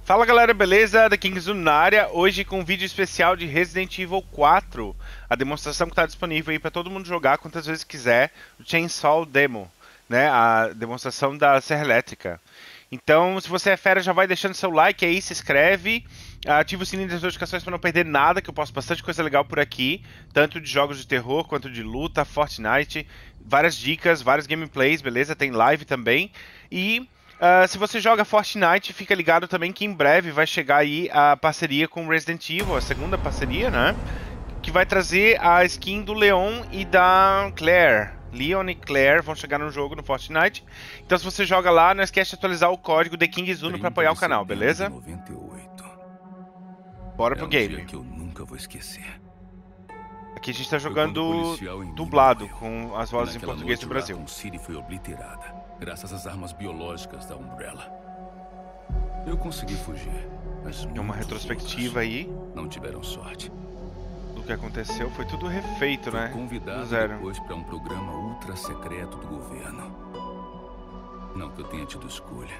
Fala galera, beleza? Da Kingzu na área, hoje com um vídeo especial de Resident Evil 4, a demonstração que está disponível aí para todo mundo jogar quantas vezes quiser, o Chainsaw Demo, né? A demonstração da Serra Elétrica. Então, se você é fera, já vai deixando seu like aí, se inscreve, ativa o sininho das notificações para não perder nada, que eu posto bastante coisa legal por aqui, tanto de jogos de terror quanto de luta, Fortnite, várias dicas, vários gameplays, beleza? Tem live também. E se você joga Fortnite, fica ligado também que em breve vai chegar aí a parceria com Resident Evil, a segunda parceria, né? Que vai trazer a skin do Leon e da Claire. Leon e Claire vão chegar no jogo no Fortnite. Então se você joga lá, não esquece de atualizar o código TheKingZuno para apoiar o canal, beleza? 98. Bora É pro um dia game. que eu nunca vou esquecer. Aqui a gente tá Foi quando o jogando policial em Lima dublado, morreu. com as E vozes em naquela português noite do Brasil. Raccoon City foi obliterada, graças às armas biológicas da Umbrella. Eu consegui fugir, mas Tem uma muitos retrospectiva outros aí não tiveram sorte. do que aconteceu. Foi tudo refeito, Fui né? Do convidado zero. depois para um programa ultra secreto do governo. Não que eu tenha tido escolha.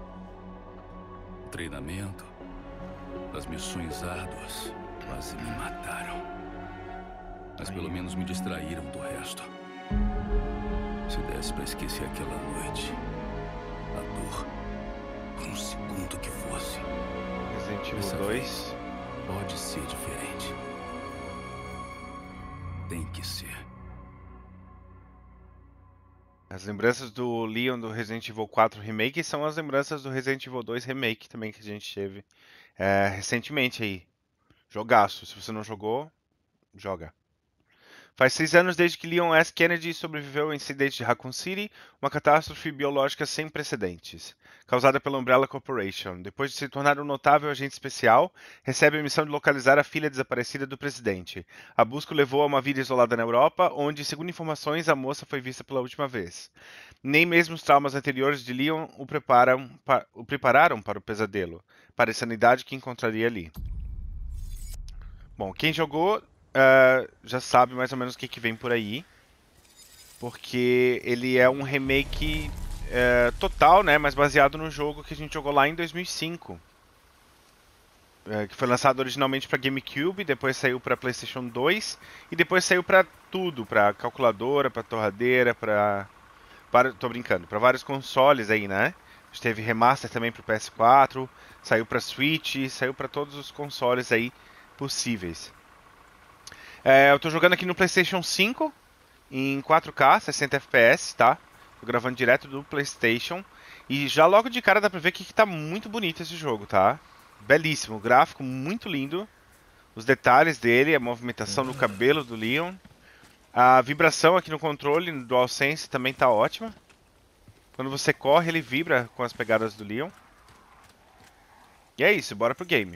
O treinamento, as missões árduas quase me mataram. Mas pelo menos me distraíram do resto. Se desse pra esquecer aquela noite, a dor, por um segundo que fosse, Resident Evil Dessa 2. pode ser diferente. Tem que ser. As lembranças do Leon do Resident Evil 4 Remake são as lembranças do Resident Evil 2 Remake também que a gente teve recentemente aí. Jogaço. Se você não jogou, joga. Faz 6 anos desde que Leon S. Kennedy sobreviveu ao incidente de Raccoon City, uma catástrofe biológica sem precedentes, causada pela Umbrella Corporation. Depois de se tornar um notável agente especial, recebe a missão de localizar a filha desaparecida do presidente. A busca o levou a uma vida isolada na Europa, onde, segundo informações, a moça foi vista pela última vez. Nem mesmo os traumas anteriores de Leon o prepararam para o pesadelo, para a insanidade que encontraria ali. Bom, quem jogou já sabe mais ou menos o que vem por aí, porque ele é um remake total, né, mas baseado no jogo que a gente jogou lá em 2005, que foi lançado originalmente para GameCube, depois saiu para PlayStation 2 e depois saiu para tudo, para calculadora, para torradeira, tô brincando, para vários consoles aí, né? A gente teve remaster também para o PS4, saiu para Switch, saiu para todos os consoles aí possíveis. Eu tô jogando aqui no PlayStation 5 em 4K, 60 FPS, tá? Tô gravando direto do PlayStation e já logo de cara dá pra ver que tá muito bonito esse jogo, tá? Belíssimo, gráfico muito lindo, os detalhes dele, a movimentação do cabelo do Leon, a vibração aqui no controle, no DualSense também tá ótima. Quando você corre, ele vibra com as pegadas do Leon. E é isso, bora pro game.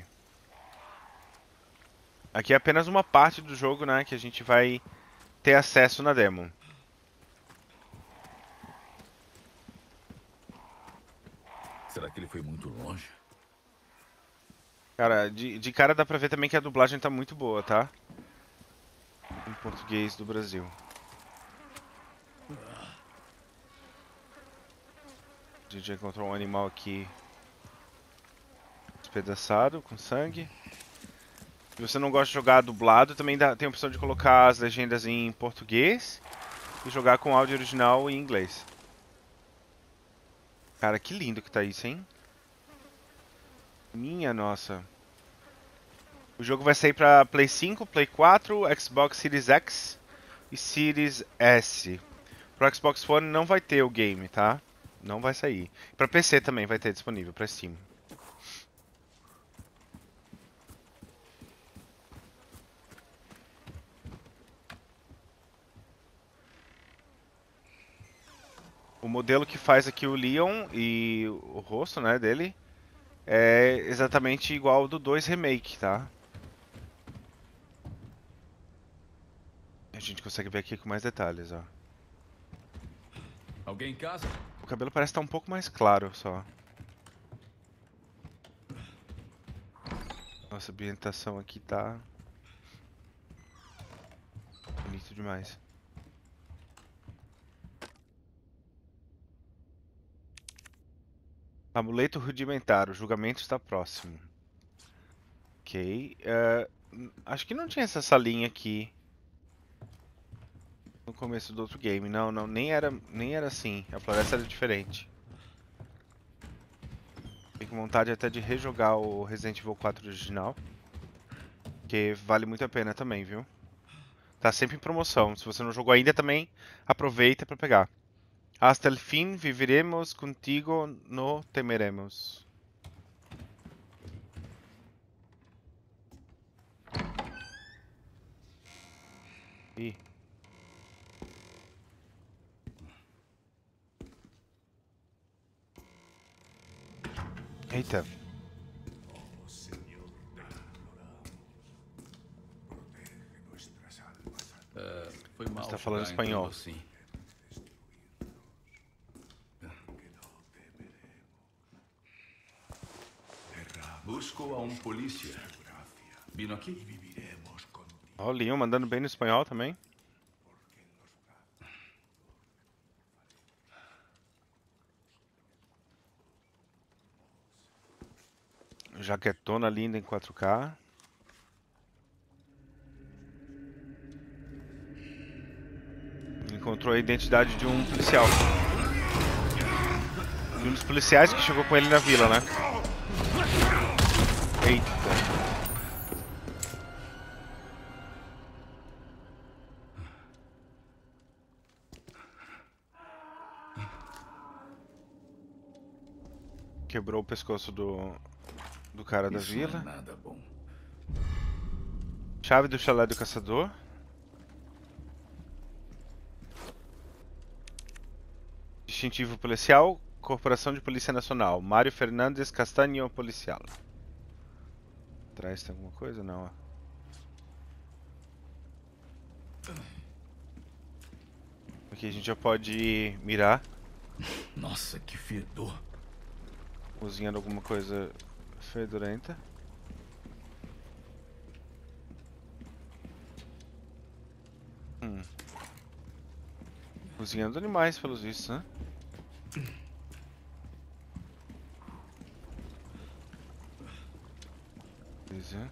Aqui é apenas uma parte do jogo, né, que a gente vai ter acesso na demo. Será que ele foi muito longe? Cara, de cara dá pra ver também que a dublagem tá muito boa, tá? Em português do Brasil. A gente já encontrou um animal aqui despedaçado, com sangue. Se você não gosta de jogar dublado, também tem a opção de colocar as legendas em português e jogar com áudio original em inglês. Cara, que lindo que tá isso, hein? Minha nossa. O jogo vai sair pra Play 5, Play 4, Xbox Series X e Series S. Pro Xbox One não vai ter o game, tá? Não vai sair. Pra PC também vai ter disponível, pra Steam. O modelo que faz aqui o Leon e o rosto, né, dele é exatamente igual ao do 2 Remake, tá? A gente consegue ver aqui com mais detalhes, ó. Alguém em casa? O cabelo parece estar um pouco mais claro só. Nossa, a ambientação aqui tá bonito demais. Amuleto rudimentar, o julgamento está próximo. Ok. Acho que não tinha essa salinha aqui no começo do outro game. Não, não, nem era assim. A floresta era diferente. Fico com vontade até de rejogar o Resident Evil 4 original. Que vale muito a pena também, viu? Tá sempre em promoção. Se você não jogou ainda também, aproveita pra pegar. Hasta el fin viviremos contigo, no temeremos. Ih. Eita. Foi mal. Você tá falando jogar em espanhol. tudo assim. Busco a um polícia. Vino aqui? Ó, o Leon mandando bem no espanhol também. Jaquetona linda em 4K. Encontrou a identidade de um policial. De um dos policiais que chegou com ele na vila, né? Eita. Quebrou o pescoço do cara da Isso vila. não é nada bom. Chave do chalé do caçador. Distintivo policial, Corporação de Polícia Nacional. Mário Fernandes Castanho Policial. Atrás tem alguma coisa? Não. Aqui a gente já pode mirar. Nossa, que fedor. Cozinhando alguma coisa fedorenta. Cozinhando animais, pelos vistos, né? Beleza.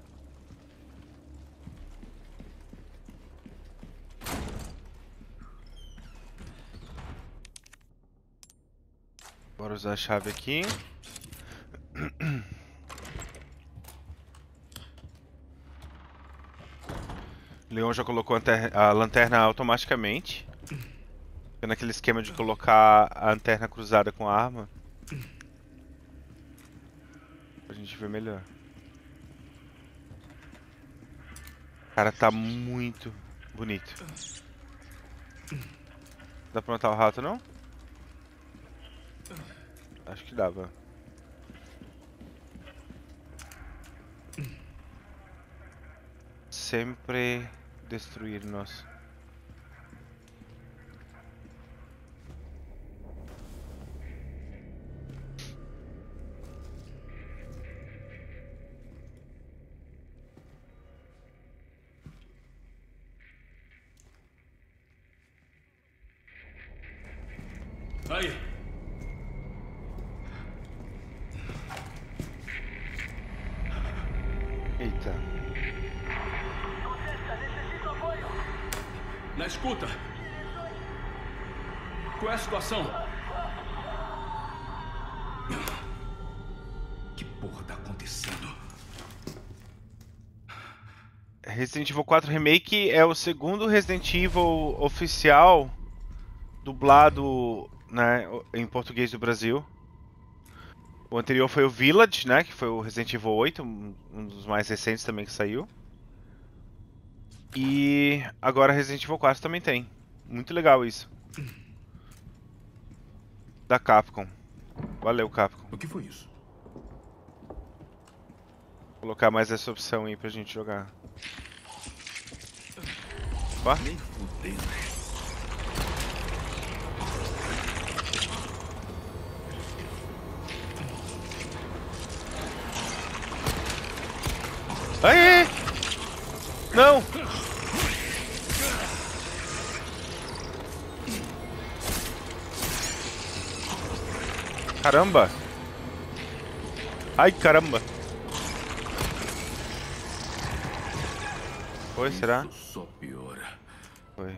Bora usar a chave aqui. Leon já colocou a lanterna automaticamente. Naquele esquema de colocar a lanterna cruzada com a arma. Pra gente ver melhor. Cara, tá muito bonito. Dá pra matar o rato, não? Acho que dava. Sempre destruir-nos. Aí. Eita. Na escuta. Qual é a situação? Que porra tá acontecendo? Resident Evil 4 Remake é o segundo Resident Evil oficial dublado, né, em português do Brasil. O anterior foi o Village, né, que foi o Resident Evil 8, um dos mais recentes também que saiu. E agora Resident Evil 4 também tem. Muito legal isso. Da Capcom. Valeu, Capcom. O que foi isso? Vou colocar mais essa opção aí pra gente jogar. Opa. Nem fudendo. Aê! Não! Caramba! Ai, caramba. Foi, será? Isso só piora. Foi.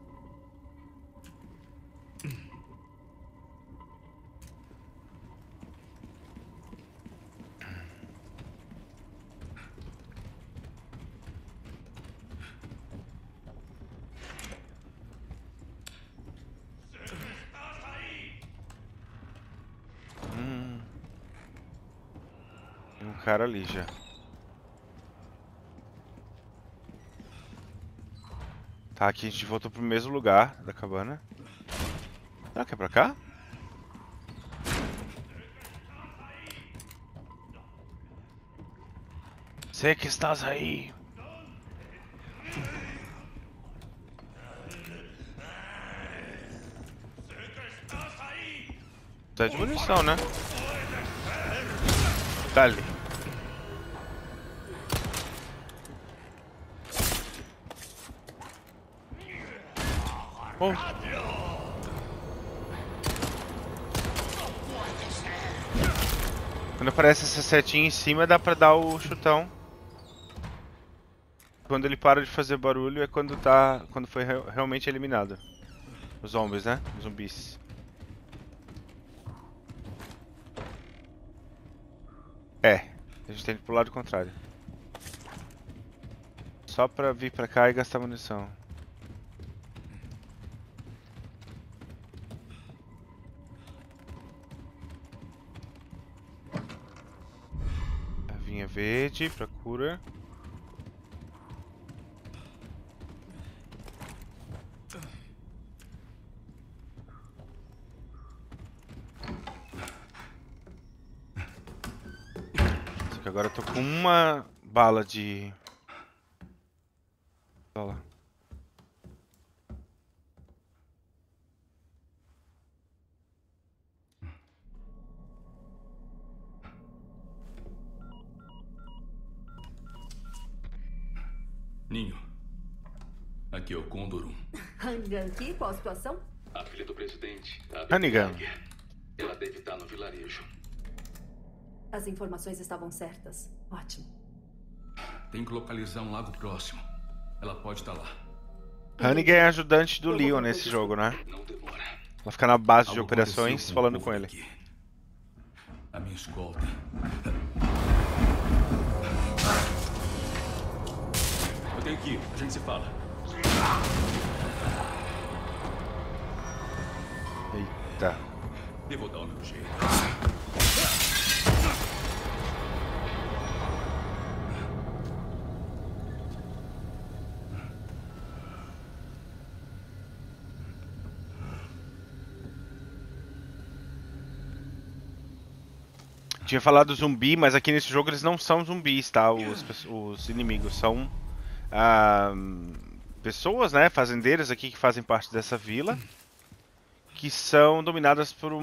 Tem um cara ali já. Tá, aqui a gente voltou pro mesmo lugar da cabana. Será que é pra cá? Sei que estás aí. Tá de munição, né? Tá ali. Oh. Quando aparece essa setinha em cima, dá pra dar o chutão. Quando ele para de fazer barulho é quando foi realmente eliminado. Os zombies, né? Os zumbis. É, a gente tem que ir pro lado contrário. Só pra vir pra cá e gastar munição. A vinha verde pra cura. Só que agora eu tô com uma bala de... Olha lá. Ninho. Aqui é o Condor 1. Hannigan aqui, qual a situação? A filha do presidente, a Hannigan. Ela deve estar no vilarejo. As informações estavam certas. Ótimo. Tem que localizar um lago próximo. Ela pode estar lá. Hannigan é ajudante do Leon nesse jogo, né? Não demora. Ela fica na base de Algo operações aconteceu falando o com ele. aqui. A minha escolta. Eu tenho que ir. A gente se fala. Eita. Eu vou dar o meu jeito. Tinha falado zumbi, mas aqui nesse jogo eles não são zumbis, tá? Os inimigos são pessoas, né? Fazendeiros aqui que fazem parte dessa vila. Que são dominadas por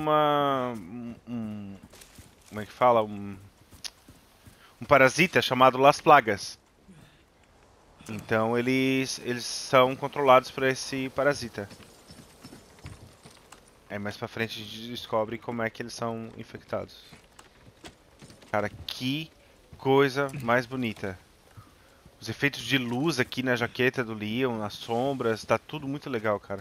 como é que fala? Um parasita chamado Las Plagas. Então eles são controlados por esse parasita. Aí mais pra frente a gente descobre como é que eles são infectados. Cara, que coisa mais bonita. Os efeitos de luz aqui na jaqueta do Leon, as sombras, tá tudo muito legal, cara.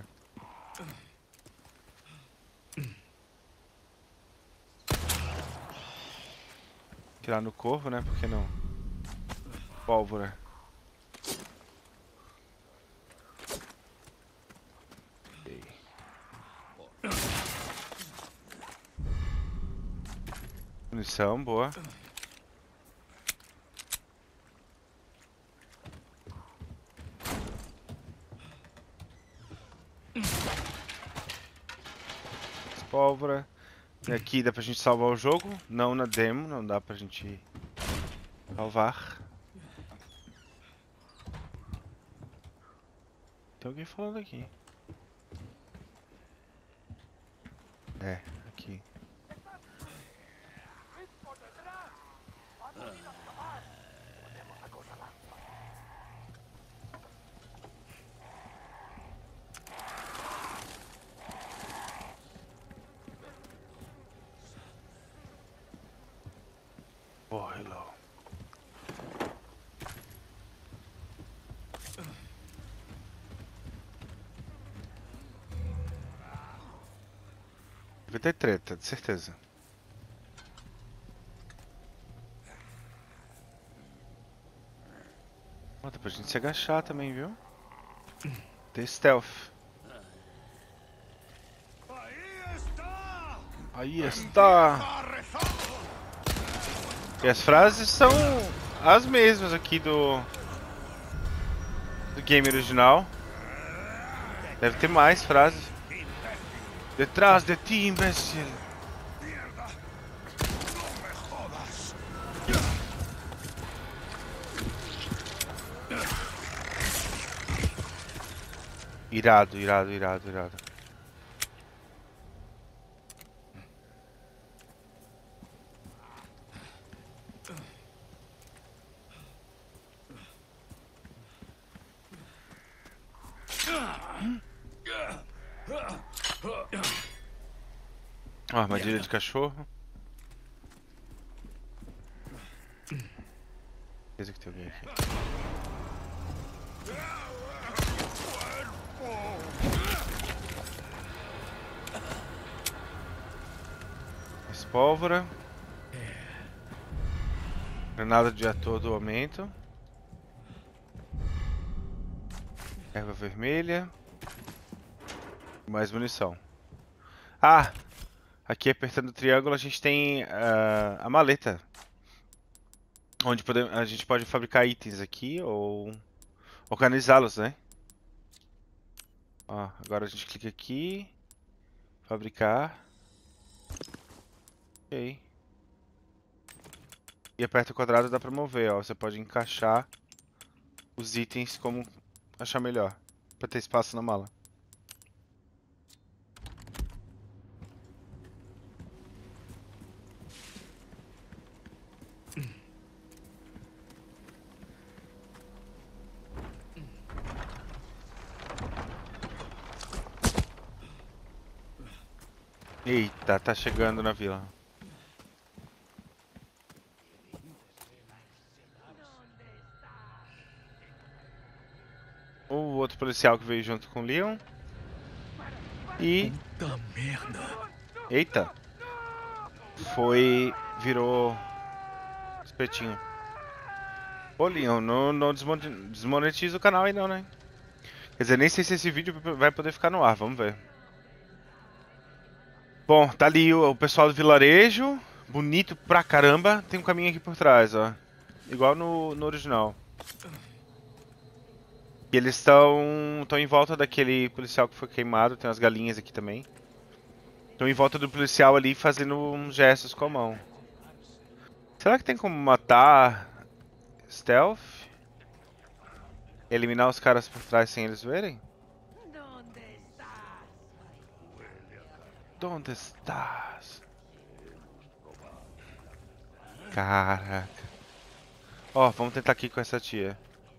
Tirar no corvo, né? Por que não? Pólvora. Ok. Munição, boa. Pólvora. E aqui dá pra gente salvar o jogo. Não na demo, não dá pra gente salvar. Tem alguém falando aqui. É, aqui. Oh, hello. Vai ter treta, de certeza. Ó, dá pra gente se agachar também, viu? Ter stealth. Aí está! E as frases são as mesmas aqui do game original. Deve ter mais frases. Detrás de ti, imbécil! Irado, irado, irado, irado. Ó, armadilha de cachorro. Certeza que tem alguém aqui. Pólvora. Granada de ator do aumento. Erva vermelha. Mais munição. Ah! Aqui apertando o triângulo a gente tem a maleta. Onde a gente pode fabricar itens aqui ou organizá-los, né? Ó, agora a gente clica aqui. Fabricar. Ok. E aperta o quadrado e dá pra mover, ó. Você pode encaixar os itens como achar melhor. Pra ter espaço na mala. Eita, tá chegando na vila. O outro policial que veio junto com o Leon. E... Puta merda. Eita. Virou... espetinho. Ô Leon, não desmonetiza o canal aí não, né? Quer dizer, nem sei se esse vídeo vai poder ficar no ar, vamos ver. Bom, tá ali o pessoal do vilarejo. Bonito pra caramba. Tem um caminho aqui por trás, ó. Igual no original. E eles estão em volta daquele policial que foi queimado. Tem umas galinhas aqui também. Estão em volta do policial ali fazendo uns gestos com a mão. Será que tem como matar stealth? Eliminar os caras por trás sem eles verem? Onde estás? Caraca. Ó, vamos tentar aqui com essa tia.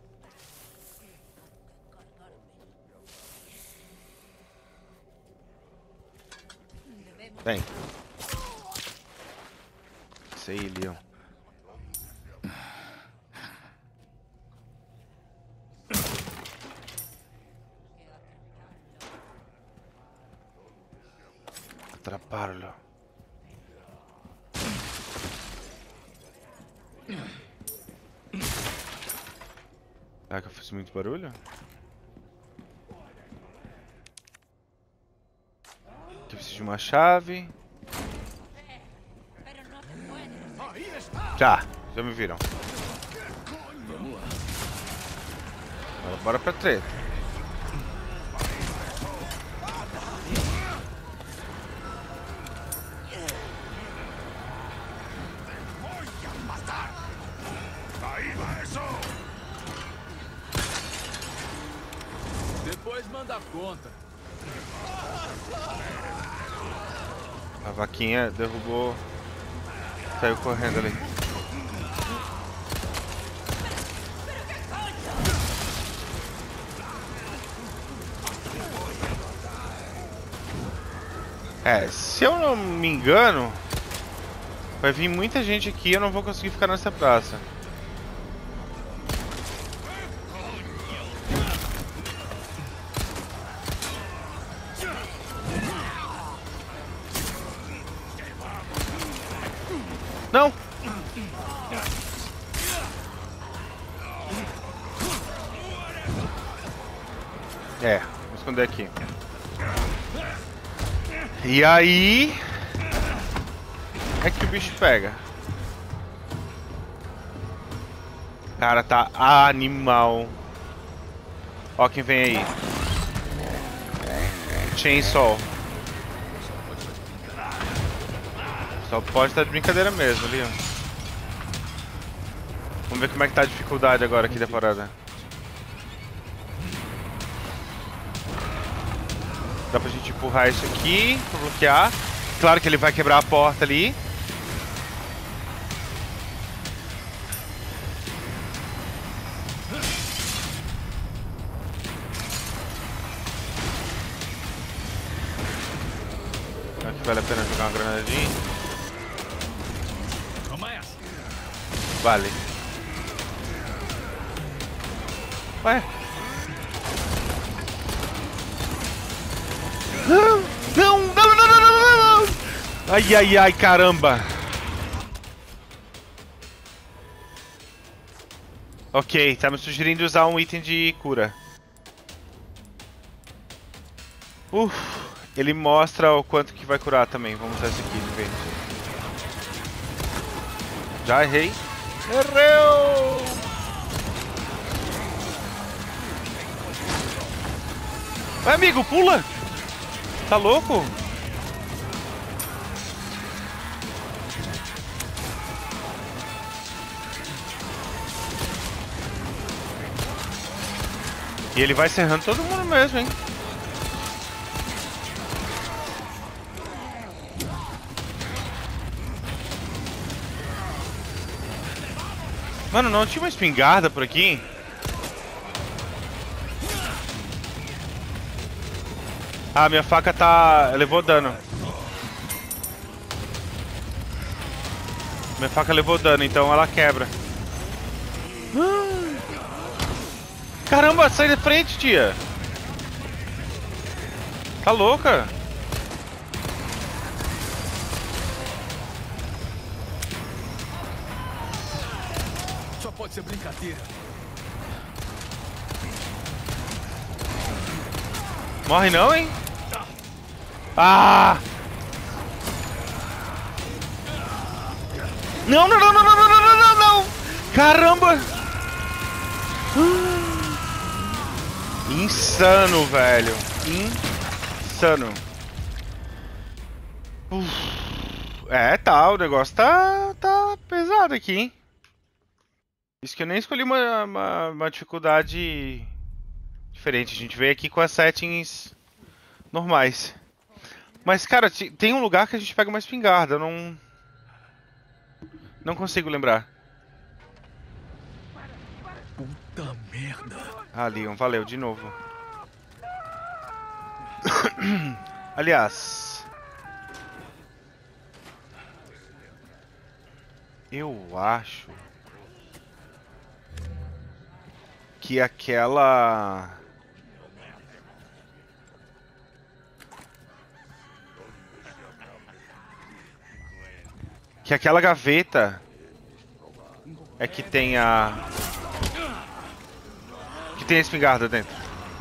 Vem. Isso aí, Leon. Atrapalho. Será que eu fiz muito barulho? Aqui eu preciso de uma chave. Já me viram. Agora bora pra treta. Depois manda conta. A vaquinha derrubou. Saiu correndo ali. Se eu não me engano, Vai vir muita gente aqui, eu não vou conseguir ficar nessa praça. Não! É, vou esconder aqui. E aí... é que o bicho pega. Cara, tá animal. Ó quem vem aí. Chainsaw. Só pode estar de brincadeira mesmo ali, ó. Vamos ver como é que tá a dificuldade agora aqui da parada. Dá pra gente empurrar isso aqui pra bloquear. Claro que ele vai quebrar a porta ali. Aqui vale a pena jogar uma granadinha. Vale. Ué? Não, não, não, não, não, não, não. Ai, ai, ai, caramba. Ok, tá me sugerindo usar um item de cura. Ele mostra o quanto que vai curar também. Vamos usar esse aqui de vez. Já errei. Erreu! Vai, amigo, pula! Tá louco? E ele vai serrando todo mundo mesmo, hein? Mano, não tinha uma espingarda por aqui? Ah, minha faca tá... levou dano. Minha faca levou dano, então ela quebra. Caramba, sai da frente, tia! Tá louca? Só pode ser brincadeira. Morre não, hein? Ah! Não, não, não, não, não, não, não, não, não! Caramba! Insano, velho. Insano. É, tá, o negócio tá pesado aqui, hein? Isso que eu nem escolhi uma dificuldade diferente. A gente veio aqui com as settings normais. Mas, cara, tem um lugar que a gente pega uma espingarda. Eu não consigo lembrar. Puta merda. Ah, Leon, valeu, de novo. Aliás, eu acho que aquela gaveta é que tem a espingarda dentro.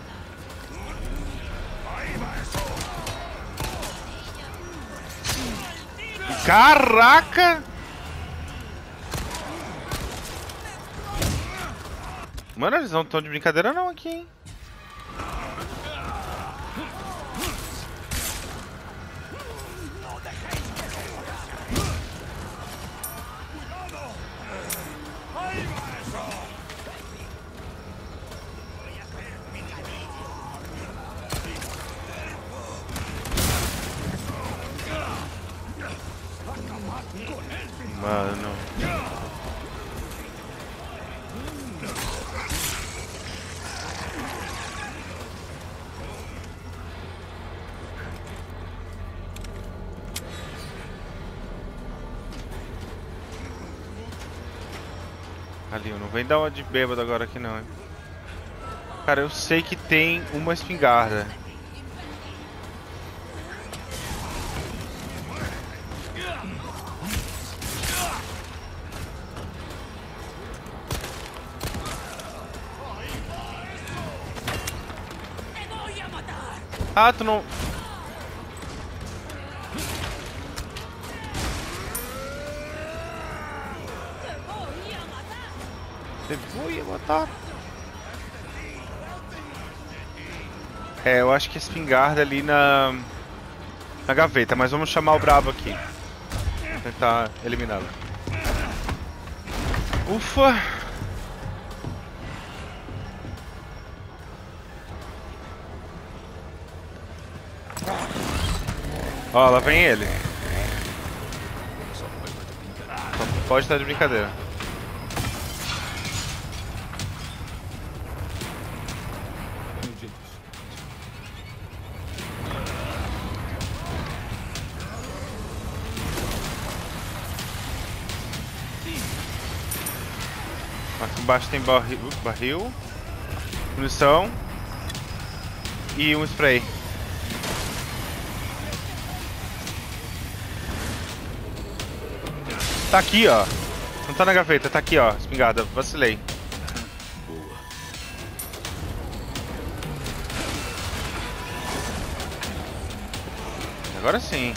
Caraca! Mano, eles não estão de brincadeira não aqui, hein? Mano. Ali, não vem dar uma de bêbado agora aqui não, hein? Cara, eu sei que tem uma espingarda. Ah, tu não... Te vou matar. É, eu acho que a espingarda ali na gaveta, mas vamos chamar o brabo aqui. Vamos tentar eliminá-lo. Ufa! Ó, lá vem ele. Só pode estar de brincadeira. Aqui embaixo tem barril, munição e um spray. Tá aqui, ó. Não tá na gaveta, tá aqui, ó. Espingarda, vacilei. Boa. Agora sim.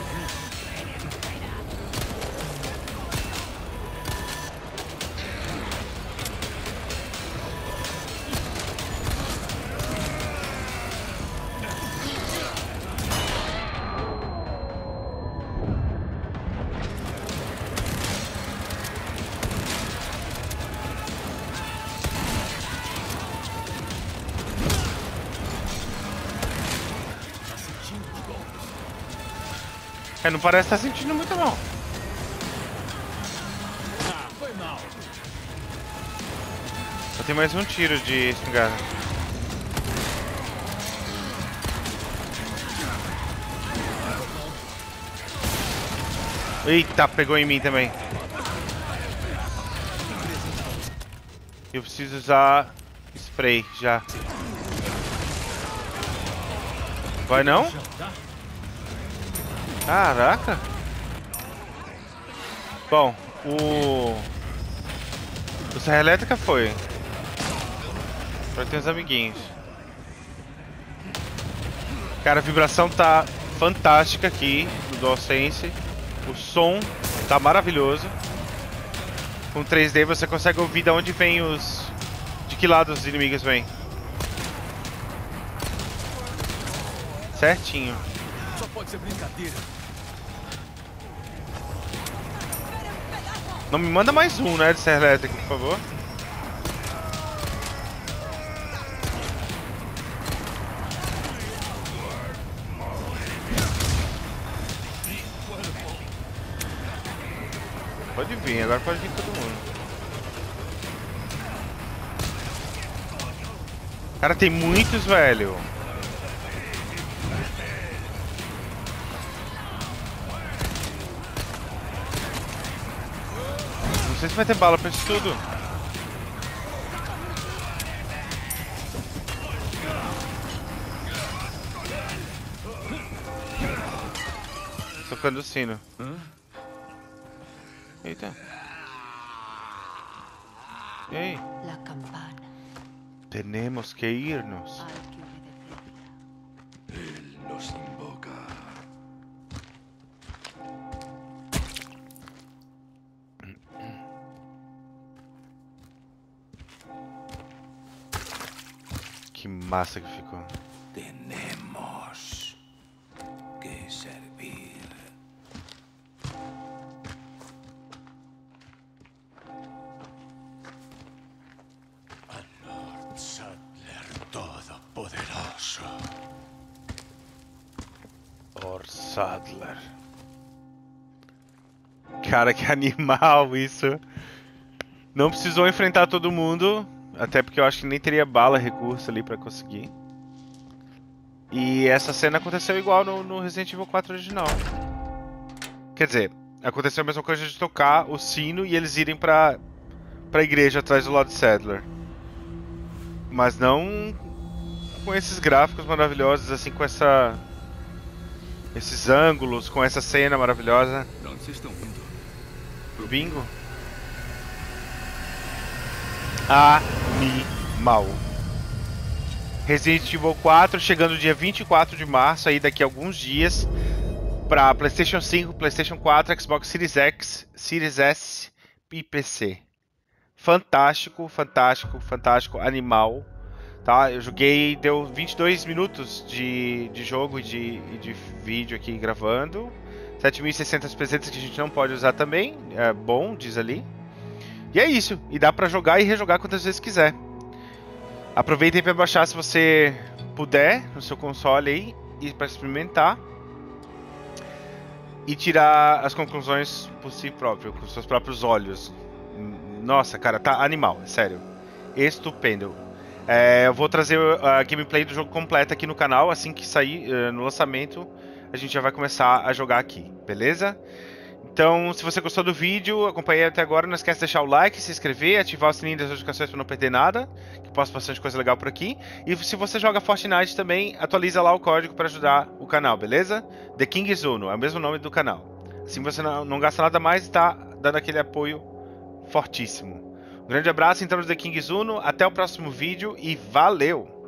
É, não parece estar sentindo muito não. Foi mal. Só tem mais um tiro de espingarda. Eita, pegou em mim também. Eu preciso usar spray já. Vai não? Caraca! Bom, o serra elétrica foi. Agora tem os amiguinhos. Cara, a vibração tá fantástica aqui no DualSense. O som tá maravilhoso. Com 3D você consegue ouvir de onde vem os... De que lado os inimigos vêm. Certinho. Só pode ser brincadeira. Não me manda mais um, né, de serra elétrica, por favor. Pode vir, agora pode vir todo mundo. Cara, tem muitos, velho. Não sei se vai ter bala pra isso tudo. Tocando o sino. Eita. E aí? La campana. Tenemos que irnos. Hay que obedecerla. Él nos invoca. Que massa que ficou. Tenemos que servir. A Lord Sadler Todopoderoso. Lord Sadler. Cara, que animal isso. Não precisou enfrentar todo mundo. Até porque eu acho que nem teria bala, recurso ali pra conseguir. E essa cena aconteceu igual no Resident Evil 4 original. Quer dizer, aconteceu a mesma coisa de tocar o sino e eles irem pra igreja atrás do Lord Sadler. Mas não com esses gráficos maravilhosos, assim, com esses ângulos, com essa cena maravilhosa. De onde vocês estão vindo? Pro bingo? Animal. Resident Evil 4 chegando dia 24 de março, aí daqui a alguns dias, para PlayStation 5, PlayStation 4, Xbox Series X, Series S e PC. Fantástico, fantástico, fantástico, animal. Tá? Eu joguei, deu 22 minutos de jogo e de vídeo aqui gravando. 7.600 pesetas que a gente não pode usar também, é bom, diz ali. E é isso, e dá pra jogar e rejogar quantas vezes quiser. Aproveitem para baixar se você puder no seu console aí e para experimentar e tirar as conclusões por si próprio, com seus próprios olhos. Nossa, cara, tá animal, é sério, estupendo. Eu vou trazer a gameplay do jogo completa aqui no canal assim que sair no lançamento. A gente já vai começar a jogar aqui, beleza? Então, se você gostou do vídeo, acompanhei até agora, não esquece de deixar o like, se inscrever, ativar o sininho das notificações para não perder nada, que posto bastante coisa legal por aqui. E se você joga Fortnite também, atualiza lá o código para ajudar o canal, beleza? The King Zuno, é o mesmo nome do canal. Assim você não gasta nada mais e está dando aquele apoio fortíssimo. Um grande abraço então do The King Zuno, até o próximo vídeo e valeu!